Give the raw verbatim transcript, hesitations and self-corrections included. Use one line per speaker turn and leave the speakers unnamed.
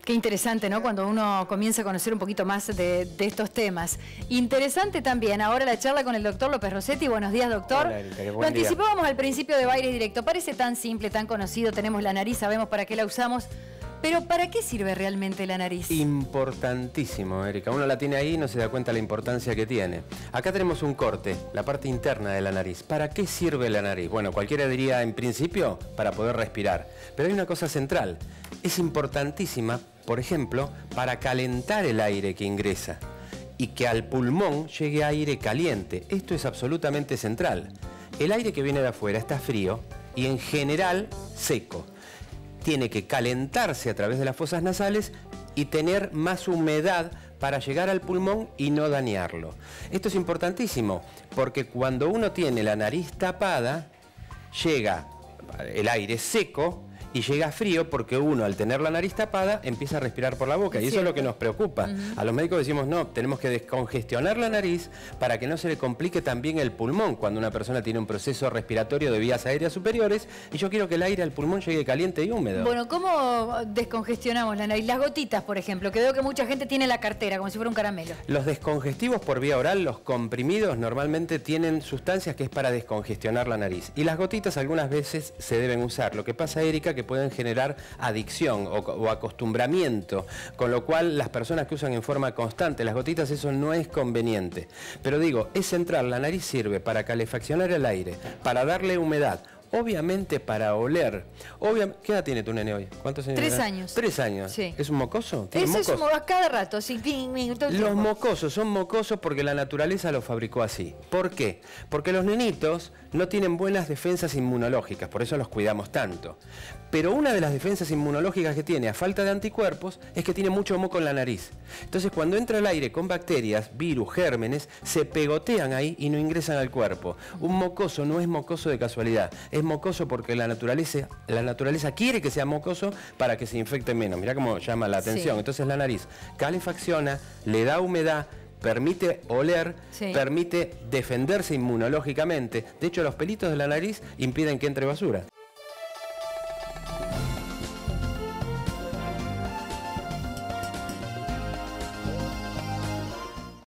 Qué interesante, ¿no? Cuando uno comienza a conocer un poquito más de, de estos temas. Interesante también ahora la charla con el doctor López Rossetti. Buenos días, doctor.
Hola, Erika, qué buen
Lo anticipábamos
día.
al principio de Baile Directo. Parece tan simple, tan conocido. Tenemos la nariz, sabemos para qué la usamos. Pero ¿para qué sirve realmente la nariz?
Importantísimo, Erika. Uno la tiene ahí y no se da cuenta la importancia que tiene. Acá tenemos un corte, la parte interna de la nariz. ¿Para qué sirve la nariz? Bueno, cualquiera diría en principio para poder respirar. Pero hay una cosa central. Es importantísima, por ejemplo, para calentar el aire que ingresa y que al pulmón llegue aire caliente. Esto es absolutamente central. El aire que viene de afuera está frío y en general seco. Tiene que calentarse a través de las fosas nasales y tener más humedad para llegar al pulmón y no dañarlo. Esto es importantísimo porque cuando uno tiene la nariz tapada, llega el aire seco y llega frío porque uno, al tener la nariz tapada, empieza a respirar por la boca. Y eso es lo que nos preocupa. Uh-huh. A los médicos decimos, no, tenemos que descongestionar la nariz para que no se le complique también el pulmón cuando una persona tiene un proceso respiratorio de vías aéreas superiores y yo quiero que el aire al pulmón llegue caliente y húmedo.
Bueno, ¿cómo descongestionamos la nariz? Las gotitas, por ejemplo, que veo que mucha gente tiene en la cartera, como si fuera un caramelo.
Los descongestivos por vía oral, los comprimidos, normalmente tienen sustancias que es para descongestionar la nariz. Y las gotitas algunas veces se deben usar. Lo que pasa, Erika, que pueden generar adicción o, o acostumbramiento, con lo cual las personas que usan en forma constante las gotitas, eso no es conveniente. Pero digo, es central, la nariz sirve para calefaccionar el aire, para darle humedad, obviamente para oler. Obvia... ¿Qué edad tiene tu nene hoy? ¿Cuántos años?
Tres
tiene?
años.
Tres años.
Sí.
¿Es un mocoso? ¿Tiene
Eso
mocos?
es un, a cada rato, sí.
Los mocosos son mocosos porque la naturaleza los fabricó así. ¿Por qué? Porque los nenitos no tienen buenas defensas inmunológicas, por eso los cuidamos tanto. Pero una de las defensas inmunológicas que tiene a falta de anticuerpos es que tiene mucho moco en la nariz. Entonces cuando entra el aire con bacterias, virus, gérmenes, se pegotean ahí y no ingresan al cuerpo. Un mocoso no es mocoso de casualidad, es mocoso porque la naturaleza, la naturaleza quiere que sea mocoso para que se infecte menos. Mirá cómo llama la atención. Sí. Entonces la nariz calefacciona, le da humedad, permite oler, sí. permite defenderse inmunológicamente. De hecho, los pelitos de la nariz impiden que entre basura.